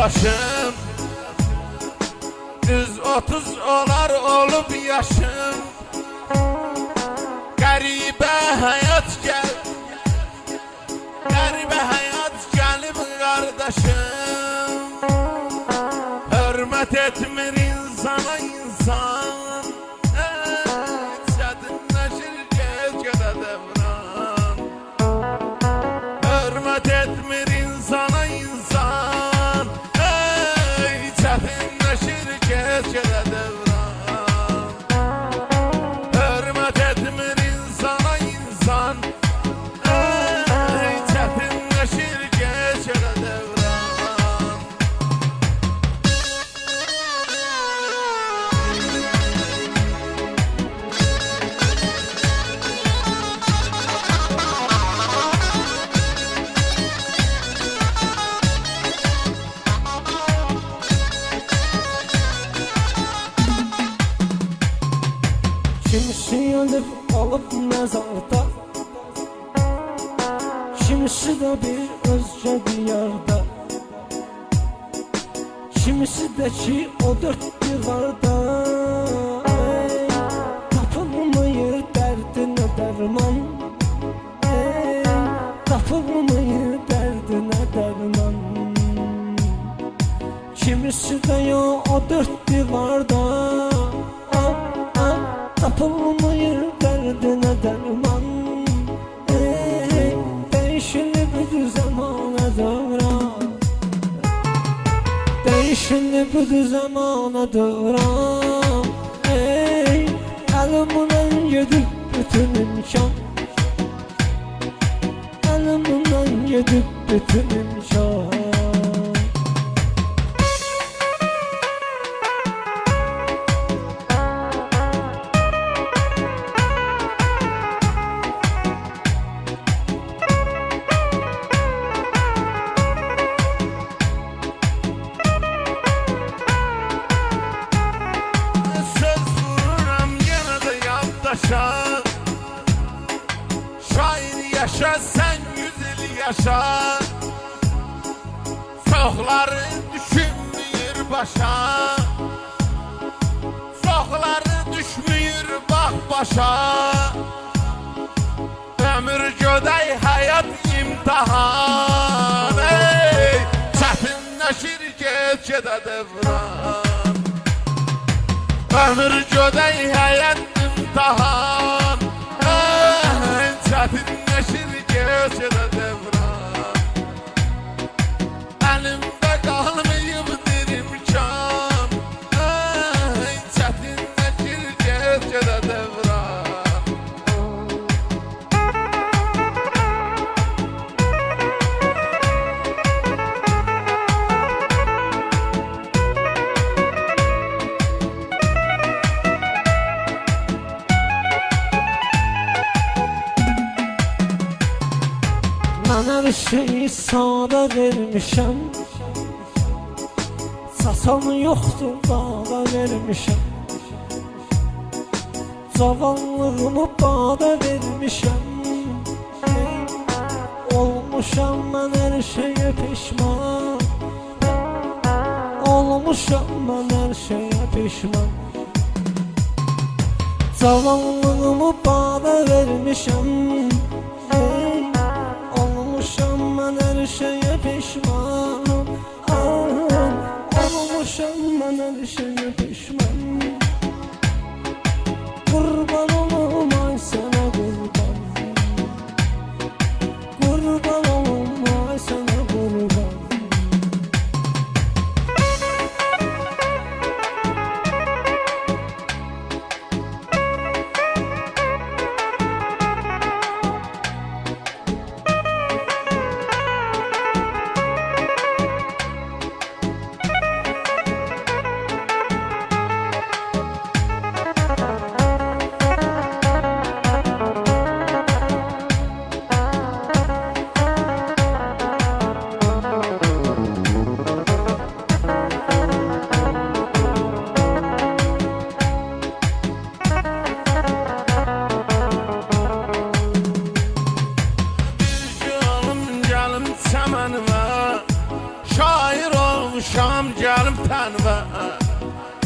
qardaşım. Düz 30 olar olub yaşım. Qəribə həyat gəl, qəribə həyat gəlib qardaşım. Hörmət etmir insana insan, çətinləşir gecədə devran. Hörmət etmir insana insan, çətinləşir gecədə devran. Hörmət etmir insana insan, çətinləşir gecədə devran. Kimisi ölüp alıp mezarda, kimisi de bir özce diyarda, kimisi de ki o 4 divarda. Tapılmıyor derdine derman, tapılmıyor derdine derman. Kimisi de ya o 4 divarda, tapılmıyor derdine derman. Değişili bir zamana doğran, değişili bir zamana doğran. Elimden yedip bütün imkan, elimden yedip bütün imkan. Şair yaşa, sen 100 il yaşa. Çoxları düşünmüyor başa, çoxları düşmüyor bak başa. Ömür gödəy, həyat imtihan, çətinləşir gecədə devran. Ömür gödəy, həyat imtihan, çətinləşir gecədə devran. Əlimdə qalmayıbdır imkan, çətinləşir gecədə devran. Ben her şeyi sana vermişim, sasan yoktur bana vermişim. Cavanlığımı bana vermişim, olmuşam ben her şeye pişman, olmuşam ben her şeye pişman. Cavanlığımı bana vermişim, olmuşam ben her şeye pişman. Olmuşam ben her şeye pişman. Kurban olum ay sana kurban, kurban olum ay sana kurban.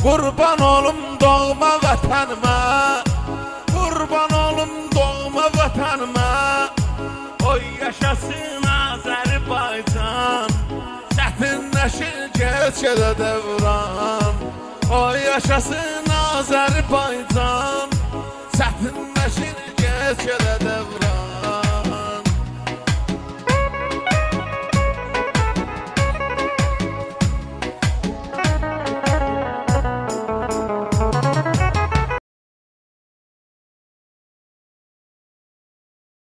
Qurban olum doğma vətənimə, qurban olum doğma vətənimə. Oy yaşasın Azərbaycan, çətinləşir get-gedə dövran. Oy yaşasın Azərbaycan, çətinləşir get-gedə dövran.